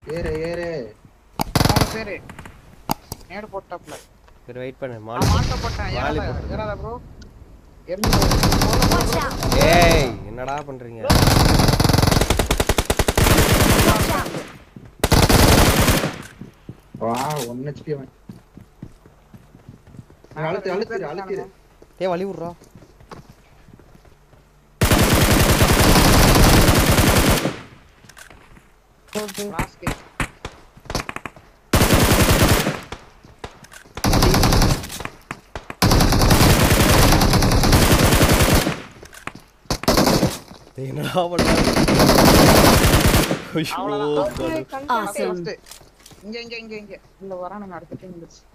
ஏறு ஏறு. அவன் பேரு நேடு போட்டாப்ல. சரி வெயிட் பண்ணு. மாட்ட போட்டேன். ஏறாத ப்ரோ. எரிஞ்சு ஏய் என்னடா பண்றீங்க? வா 1 HP அவன். அழுத்திரு. ஏய் வலி விடுறா. Last game. என்னடா பண்ற? ஐயோ அவ்வளவுதான். இங்க வரானுங்க அடுத்த டீம்.